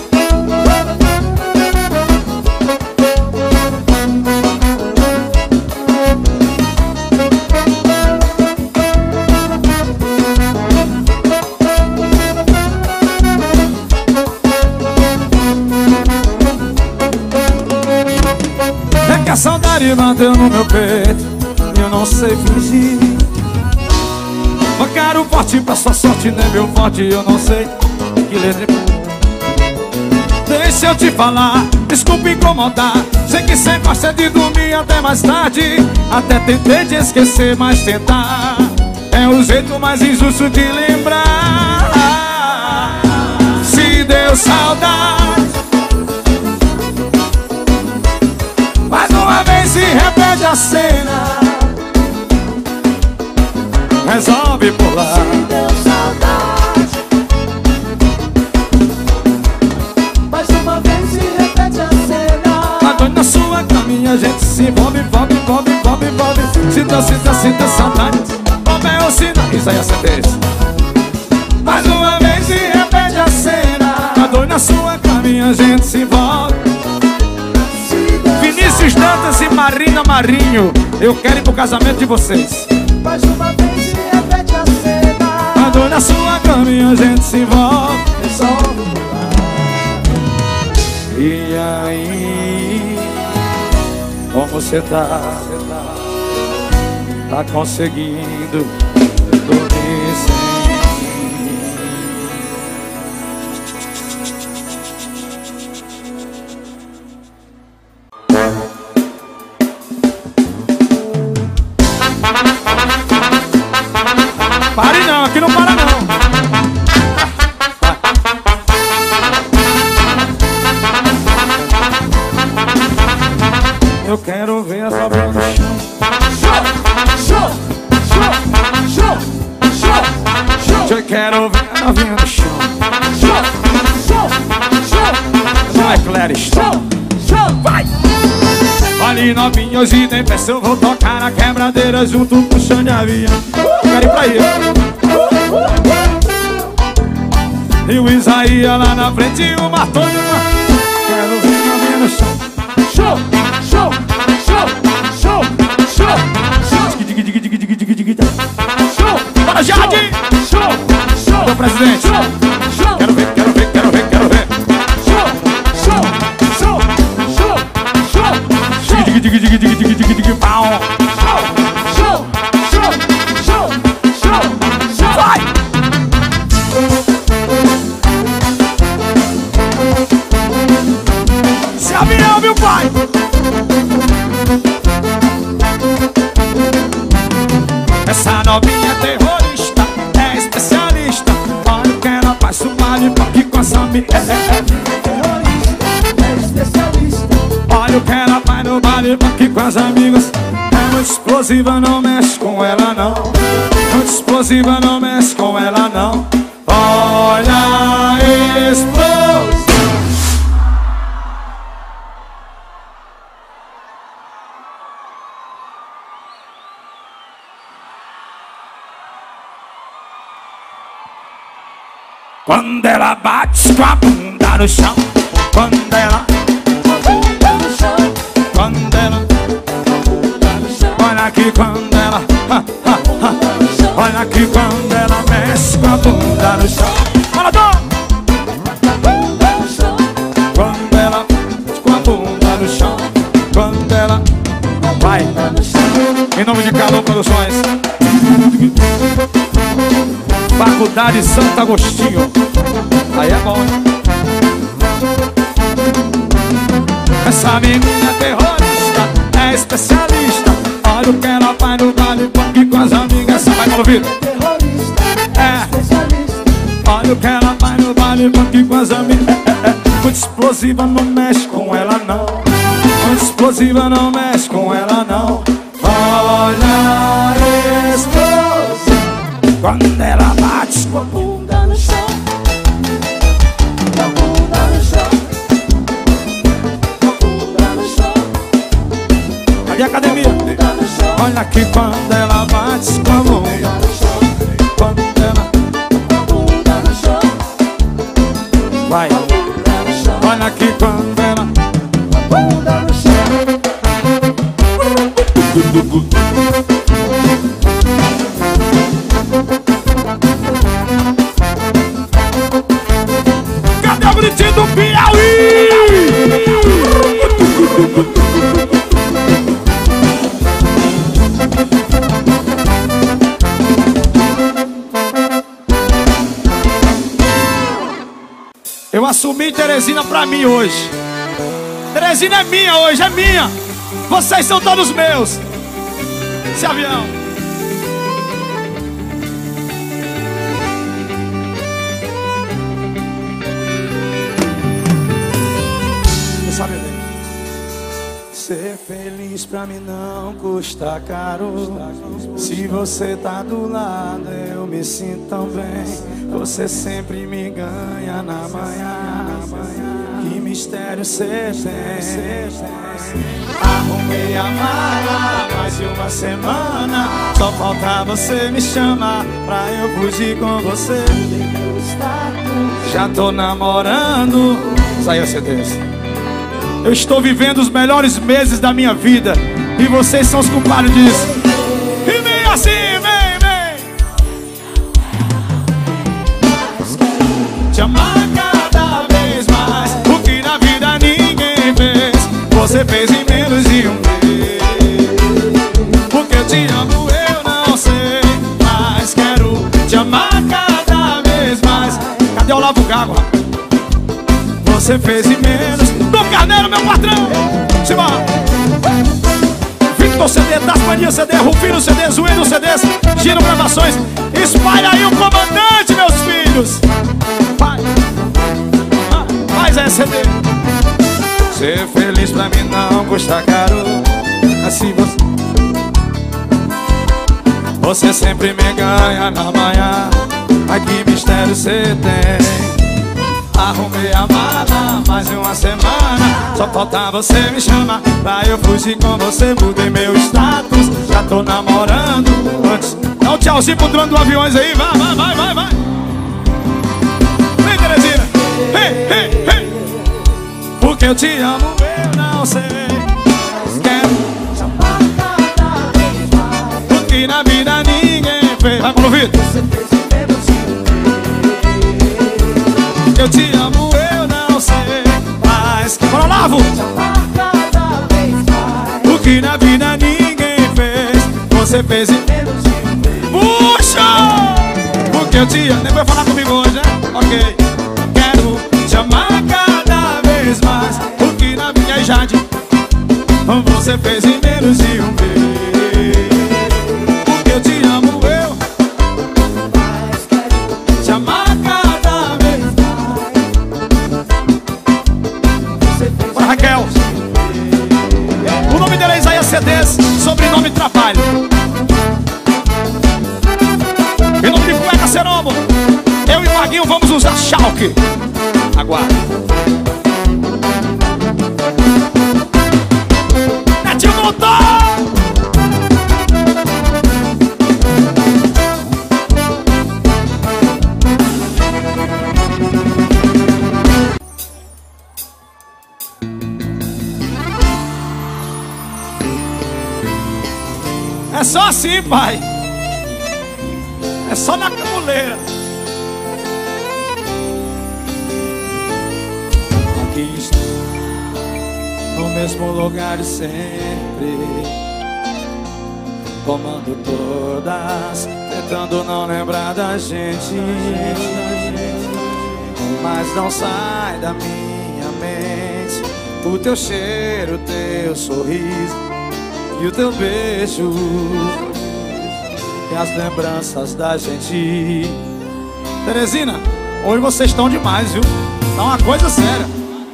A saudade bateu no meu peito e eu não sei fingir. Bocaram forte pra sua sorte, nem meu forte, eu não sei que letra. Deixa eu te falar, desculpa incomodar. Sei que cê gosta de dormir até mais tarde. Até tentei te esquecer, mas tentar é o jeito mais injusto de lembrar. Se deu saudade, repete a cena. Resolve pular. Se deu saudade, mais uma vez e repete a cena. Tá doido na sua caminha, a gente se envolve, envolve, envolve, envolve, envolve. Sinta saudade. Como é o sinal? Isso aí é certeza. Mais uma vez e repete a cena. Tá doido na sua caminha, a gente se envolve. Vinícius Dantas e Marina Marinho, eu quero ir pro casamento de vocês. Mais uma vez e repete a cena. Tá doido na sua caminha, a gente se envolve. Resolve. E aí, como você tá? Tá conseguindo dormir sem mim? Pare não, aqui não para não. Eu quero ver as obras no chão. Show, show, show, show, show. Eu quero ver a novinha no chão. Show, show, show, Não é Clarice. show, show. Vai! Ali novinha, hoje tem peça. Eu vou tocar na quebradeira junto com o chão de avião. Quero ir pra aí. E o Isaías lá na frente e o Martoni. Quero ver a novinha no chão. Show, show, show, show, show, show. Show, Bora, Jade! show, show. Meu presidente. Show, show. Quero ver, quero ver, quero ver, quero ver. Show, show, show, show, show, show. Pau. Show, show, show, show, show, show. Vai! Se avião, meu pai! Essa novinha é terrorista, é especialista. Olha o que ela faz, o baile aqui com essa amiga. Terrorista, é especialista. Olha o que ela faz no baile aqui com as amigas. É muito explosiva, não mexe com ela não. Muito explosiva, não mexe com ela não. Olha a explosão. Quando ela bate com a bunda no chão. Quando ela, quando ela, olha aqui quando ela, olha aqui quando ela mexe com a bunda no chão. Olha, Dom! Quando ela bate com a bunda no chão. Quando ela vai, em nome de Calor Produções, Faculdade Santo Agostinho. Aí é bom, hein? Essa menina é terrorista, é especialista. Olha o que ela faz no baile aqui com as amigas. Essa vai no ouvido. Terrorista, É, especialista. olha o que ela faz no baile aqui com as amigas. Muito explosiva, não mexe com ela não. Muito explosiva, não mexe com ela não. Olha a explosão. Quando ela bate com a Bunda no chão. Bunda no chão. Bunda no chão. Cadê a academia? Bunda no chão. Olha aqui quando ela bate com a bunda. Quando ela Bunda no chão. vai. Bunda no chão. Olha aqui quando ela. Bunda no chão. Cadê o gritinho do Piauí? Eu assumi Teresina pra mim hoje. Teresina é minha hoje, é minha. Vocês são todos meus. Esse avião. Você sabe bem. Você feliz pra mim não custa caro. Se você tá do lado eu me sinto tão bem. Você sempre me ganha na manhã. Que mistério cê tem. Arrumei a mala mais de uma semana. Só falta você me chamar pra eu fugir com você. Já tô namorando. Saiu a CDs. Eu estou vivendo os melhores meses da minha vida e vocês são os culpados disso. E vem assim, vem, vem. Te amar cada vez mais. O que na vida ninguém fez, você fez em menos de um mês. Porque eu te amo, eu não sei, mas quero te amar cada vez mais. Cadê o Lavo Gago? Você fez em menos. Do Carneiro, meu patrão. Simbora. Victor CD, Tasmania CD, Rufino CD, Zueno CDs, Giro Gravações. Espalha aí o comandante, meus filhos. Vai. Faz essa CD. Ser feliz pra mim não custa caro. Assim você sempre me ganha na manhã. Mas que mistério cê tem. Arrumei a mala mais de uma semana. Só falta você me chamar pra eu fugir com você. Mudei meu status, já tô namorando. Antes, dá um tchauzinho pro drone do aviões aí. Vai, vai, vai, vai, vai. Vem, Teresina. Hey, hey, hey. Porque eu te amo, eu não sei. Quero te amar cada vez mais. Porque na vida ninguém fez. Vai pro ouvido. Eu te amo, eu não sei, mas bora, Lavo! O que na vida ninguém fez, você fez em menos de um mês. Puxa! Porque eu te amo. Nem vai falar comigo hoje, né? Ok. Quero te amar cada vez mais. O que na vida, aí, Jade, você fez em menos de um mês. Porque eu te amo, eu te amar cada vez mais. Raquel. O nome dela é Isaías CDs, sobrenome Trabalho. Em nome de Cueca Ceromo, eu e o Maguinho vamos usar Schalke. Aguarda. Netinho voltou! É só assim, pai. É só na camuleira. Aqui estou, no mesmo lugar de sempre, tomando todas, tentando não lembrar da gente. Mas não sai da minha mente o teu cheiro, o teu sorriso e o teu beijo e as lembranças da gente. Teresina, hoje vocês estão demais, viu? Tá uma coisa séria.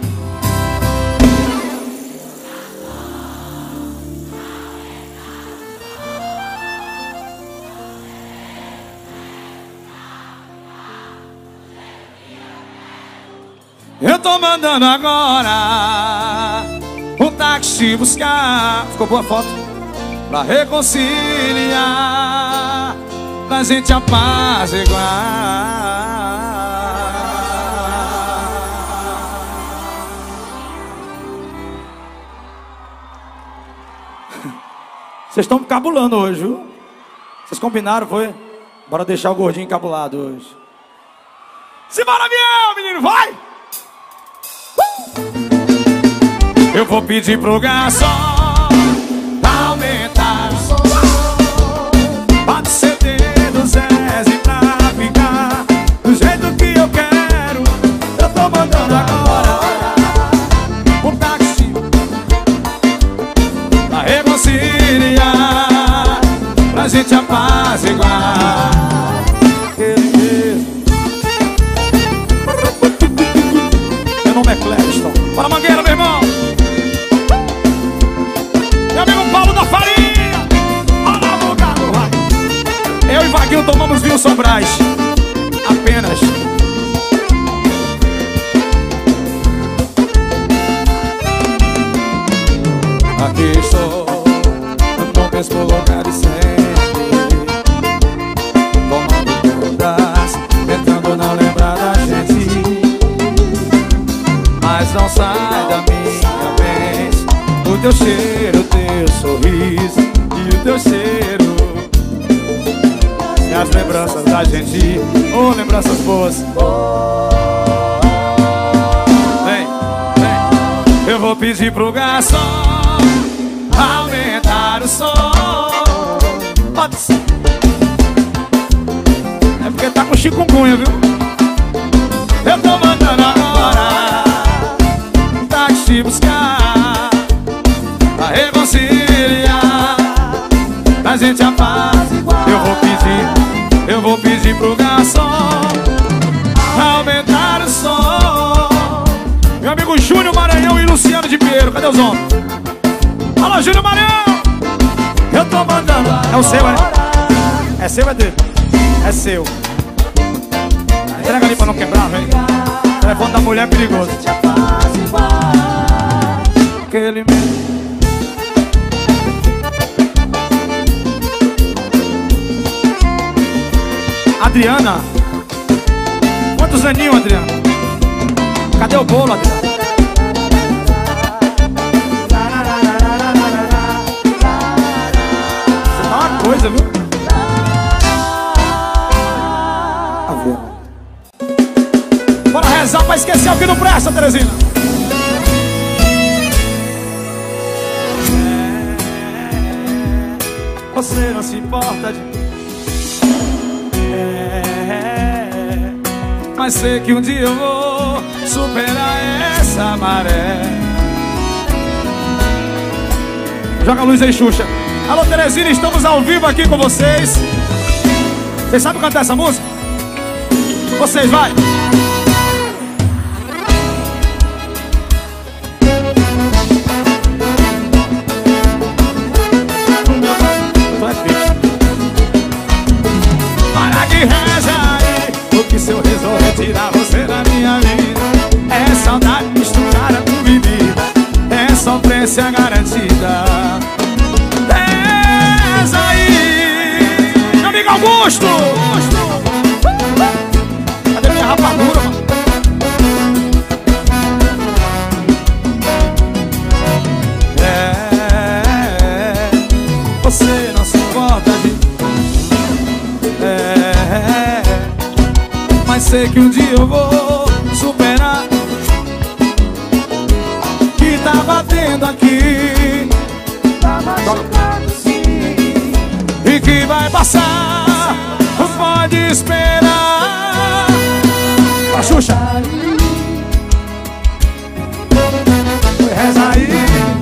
Eu tô mandando agora um táxi buscar. Ficou boa a foto? Pra reconciliar, pra gente apaziguar. Vocês estão cabulando hoje, viu? Vocês combinaram, foi? Bora deixar o gordinho encabulado hoje. Simbora, avião, menino, vai! Eu vou pedir pro garçom aumentar o som. Bate CD do Zezé pra ficar do jeito que eu quero. Eu tô mandando agora um táxi pra reconciliar, pra gente apaziguar. Meu nome é Cléston. Bora, Mangueira, meu irmão. Aqui não tomamos vinho Sobrais, apenas. Aqui estou, no mesmo lugar de sempre, tomando todas, tentando não lembrar da gente. Mas não sai da minha mente o teu cheiro, o teu sorriso e o teu cheiro. E as lembranças da gente, oh, lembranças boas. Vem, vem. Eu vou pedir pro garçom aumentar o som. É porque tá com chikungunya, viu? Eu tô mandando agora táxi buscar pra reconciliar, pra gente apaziguar. Eu vou pedir pro garçom aumentar o som. Meu amigo Júnior Maranhão e Luciano de Pinheiro, cadê os homens? Alô, Júnior Maranhão! Eu tô mandando. É o seu, né? É seu ou é dele? É seu. Entrega ali pra não quebrar, velho. O telefone da mulher é perigoso. Aquele mesmo. Adriana. Quantos aninhos, Adriana? Cadê o bolo, Adriana? Você tá uma coisa, viu? Bora rezar pra esquecer o que não presta, Terezinha. Você não se importa de mim. Mas sei que um dia eu vou superar essa maré. Joga a luz aí, Xuxa. Alô, Terezinha, estamos ao vivo aqui com vocês. Vocês sabem cantar essa música? Vocês, vai! Para que reza aí, porque se eu resolver tirar você da minha vida, é saudade misturada com bebida, é sofrência garantida. Reza aí, meu amigo Augusto! Cadê minha rapadura, mano? Você não se importa de... mas sei que um dia eu vou superar. Que tá batendo aqui, tá machucado sim, e que vai passar, pode esperar. A Xuxa. Reza aí.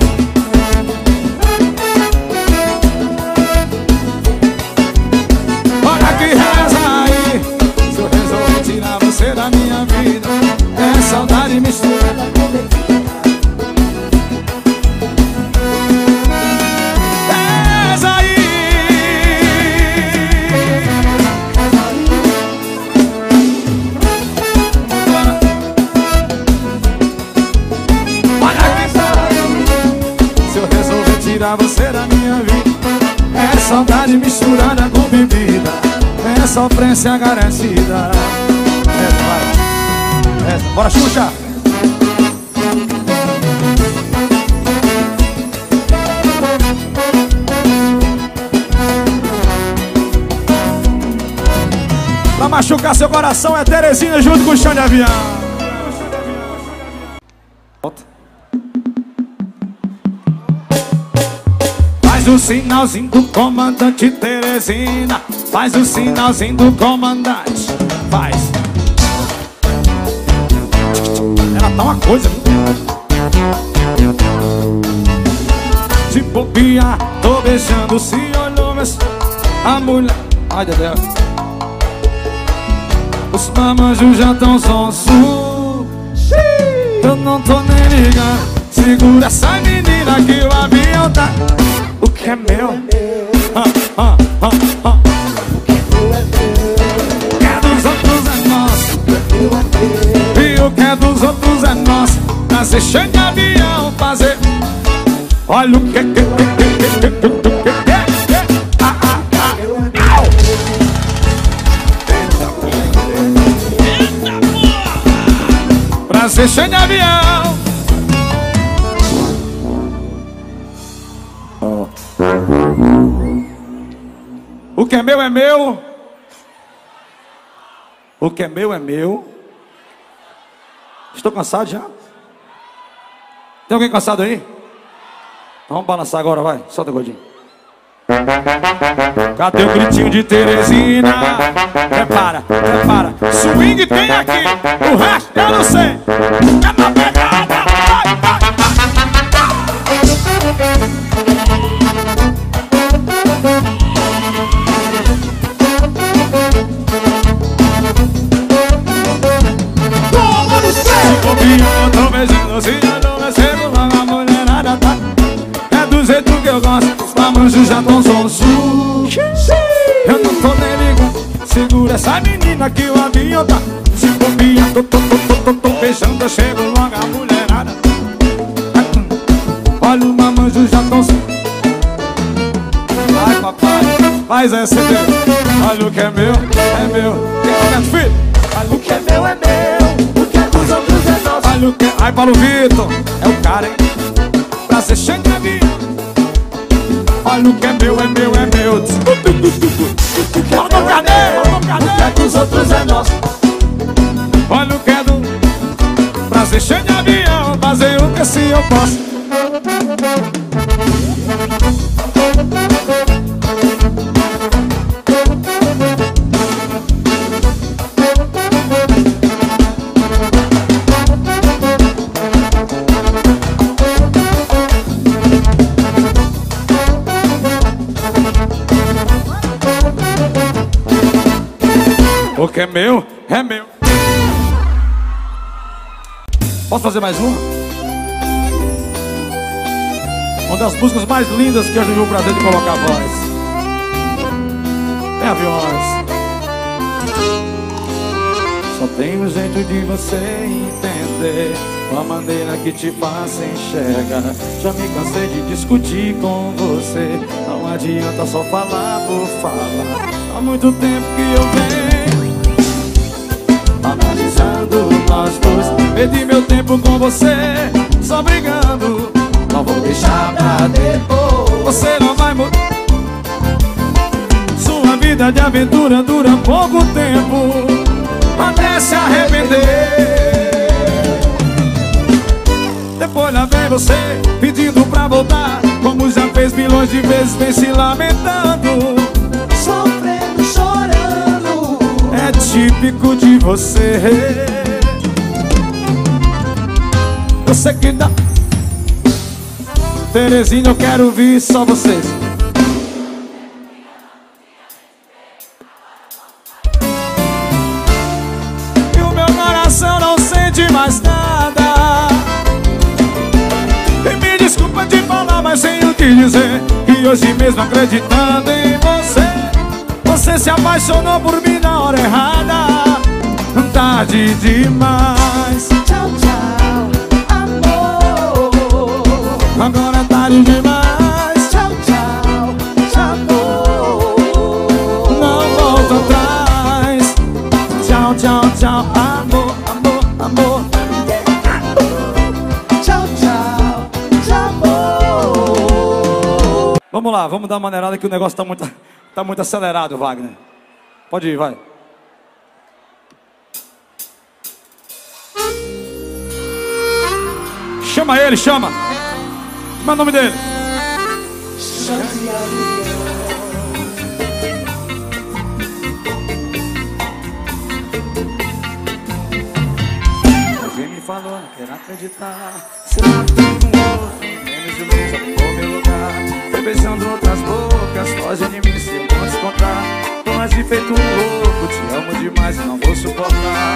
Da minha vida é saudade misturada com bebida. Reza aí. Olha aqui, se eu resolver tirar você da minha vida, é saudade misturada com bebida, é sofrência garantida. Bora, Xuxa! Pra machucar seu coração é Terezinha junto com o Chão de Avião. Faz o sinalzinho do comandante, Terezinha. Faz o sinalzinho do comandante. Faz. Ela tá uma coisa, viu? Se bobear, tô beijando, se olhou, mas a mulher... Ai, Dedé. Os mamanjos já tão sonso. Eu não tô nem ligando. Segura essa menina que o avião tá... O que é meu? O que é meu é ser cheio de avião, fazer. Olha o que pra ser cheio de avião. O que é meu é meu. O que é meu é meu. Estou cansado já. Tem alguém cansado aí? Vamos balançar agora, vai. Solta, gordinho. Cadê o gritinho de Teresina? Prepara, prepara. Swing tem aqui. O resto eu não sei. É na pegada. Vai, vai, eu tô beijando, se eu não recebo, a mulherada tá. É do jeito que eu gosto, os tamanhos já tão soltos. Eu não tô nem ligando, segura essa menina que o avião tá. Se bobeia, tô beijando, eu chego logo a mulherada. Olha o mamanjo já tão soltos. Ai papai, faz esse dedo. Olha o que é meu, é meu. Quem é filho? Olha o que é meu, é meu. Olha o que... Ai, Paulo Vitor, é o cara, hein? Pra ser cheio de avião. Olha o que é meu, é meu, é meu. Olha o cadê? O que é dos outros é nosso. Olha o que é do... Pra ser cheio de avião, fazer o que se eu posso. O que é meu, é meu. Posso fazer mais uma? Uma das músicas mais lindas que eu tive o prazer de colocar a voz. Tem aviões. Só tem um jeito de você entender a maneira que te faça enxergar. Já me cansei de discutir com você. Não adianta só falar por falar. Há muito tempo que eu venho analisando nós dois. Perdi meu tempo com você, só brigando. Não vou deixar pra depois. Você não vai mudar. Sua vida de aventura dura pouco tempo, até se arrepender. Depois lá vem você pedindo pra voltar, como já fez milhões de vezes, vem se lamentando, sofrendo, chorando. É típico de você. Eu sei que dá. Terezinha, eu quero ouvir só vocês. E o meu coração não sente mais nada. E me desculpa de falar, mas sem o que dizer. E hoje mesmo acreditando em você, você se apaixonou por mim na hora errada. Tarde demais. Tchau, tchau, amor. Agora é tarde demais. Tchau, tchau, amor. Não volta atrás. Tchau, tchau, tchau, amor, amor, amor. Tchau, tchau, amor. Vamos lá, vamos dar uma maneirada que o negócio tá muito acelerado, Wagner. Pode ir, vai. Chama ele, chama. Como é o nome dele? Alguém me falou, não quero acreditar. Você não tem um outro, menos de um mês ocupou meu lugar. Foi beijando outras bocas, foge de mim se eu não te contar. Tô mais de feito um louco, te amo demais e não vou suportar.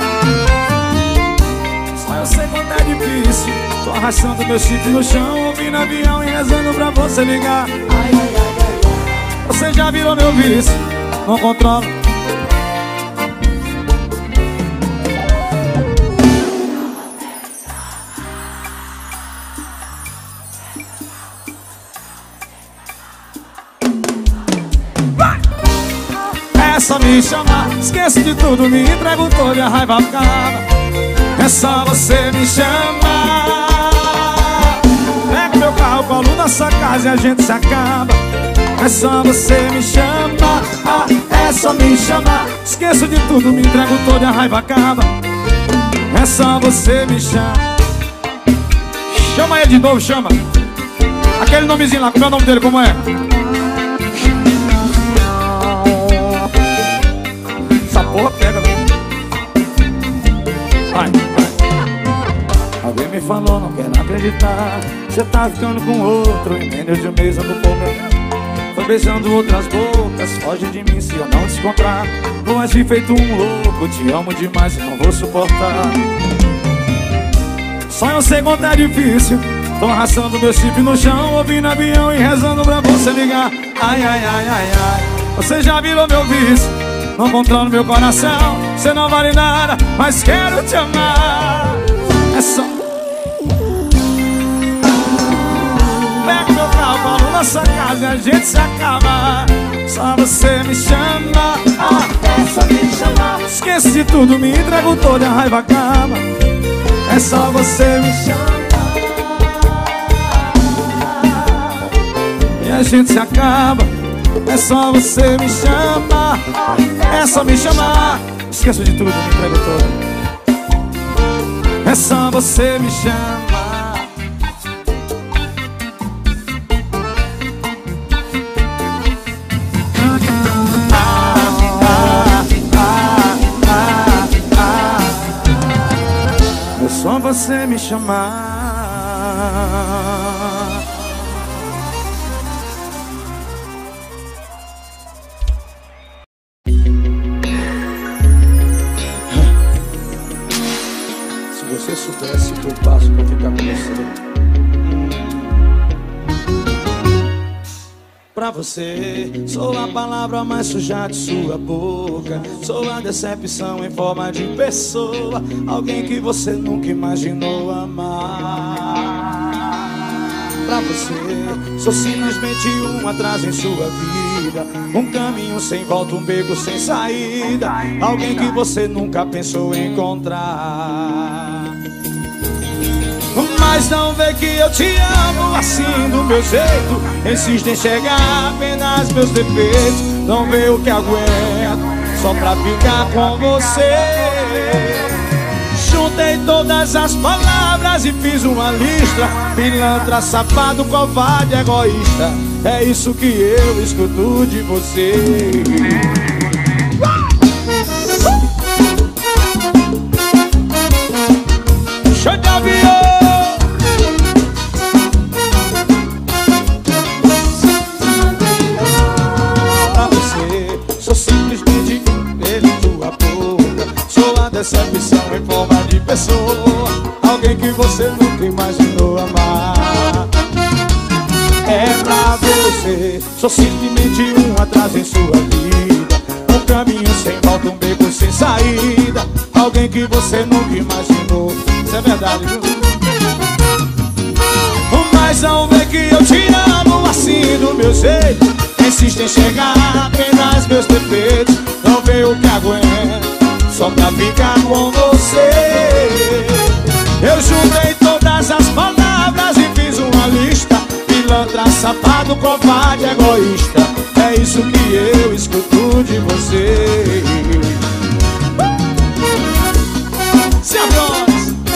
Só eu sei quando é difícil. Tô arrastando meu chifre no chão, ouvindo avião e rezando pra você ligar. Ai, ai, ai, ai. Você já virou meu vício, não controla. só me chamar. Esqueço de tudo, me entrego todo e a raiva acaba. É só você me chamar. Pega meu carro, colo na sua casa e a gente se acaba. É só você me chamar. É só me chamar. Esqueço de tudo, me entrego todo e a raiva acaba. É só você me chamar. Chama ele de novo, chama. Aquele nomezinho lá, como é o nome dele, como é? Essa porra pega, né? Vai, vai. Alguém me falou, não quero acreditar. Você tá ficando com outro em menos de um mês ando por meu. Foi beijando outras bocas, foge de mim se eu não te encontrar. Vou agir feito um louco, te amo demais e não vou suportar. Só eu sei contar é difícil. Tô arrastando meu chip no chão, ouvindo avião e rezando pra você ligar. Ai, ai, ai, ai, ai. Você já virou meu vício, não controla meu coração. Você não vale nada, mas quero te amar. É só... Pega meu carro, colo na sua casa e a gente se acaba. Só você me chama. É só me chamar. Esqueço de tudo, me entrego todo e a raiva acaba. É só você me chamar. E a gente se acaba. É só você me chamar. É só me chamar. Esqueço de tudo, me entrego todo. É só você me chamar. É só você me chamar. Se você soubesse o que eu passo pra ficar com você. Pra você, sou a palavra mais suja de sua boca. Sou a decepção em forma de pessoa. Alguém que você nunca imaginou amar. Pra você, sou simplesmente um atraso em sua vida. Um caminho sem volta, um beco sem saída. Alguém que você nunca pensou em encontrar. Mas não vê que eu te amo assim do meu jeito. Insiste em enxergar apenas meus defeitos. Não vê o que aguento só pra ficar com você. Juntei todas as palavras e fiz uma lista. Pilantra, safado, covarde, egoísta. É isso que eu escuto de você. Show de avião. Decepção em forma de pessoa. Alguém que você nunca imaginou amar. É pra você, sou simplesmente um atraso em sua vida. Um caminho sem volta, um beco sem saída. Alguém que você nunca imaginou. Isso é verdade, viu? Mas não vê que eu te amo assim do meu jeito. Insiste em chegar apenas meus defeitos. Não vê o que aguento só pra ficar com você. Eu juntei todas as palavras e fiz uma lista. Pilantra, safado, covarde, egoísta. É isso que eu escuto de você. Se a voz.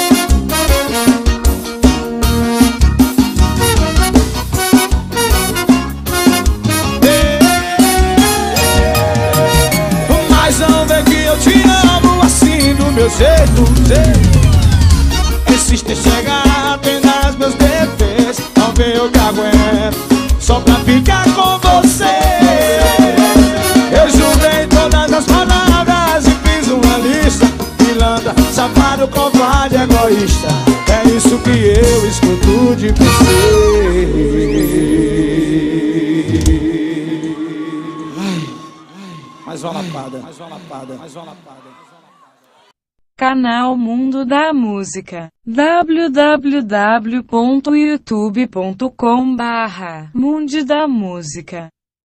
Mas não vê que eu te amo assim do meu jeito. Insiste em chegar apenas meus defeitos. Não vê o que aguento só pra ficar com você. Eu juntei todas as palavras e fiz uma lista. Pilantra, safado, covarde, egoísta. É isso que eu escuto de você. Mais uma lapada, mais uma lapada, mais uma lapada. Canal Mundo da Música. www.youtube.com/Mundo da Música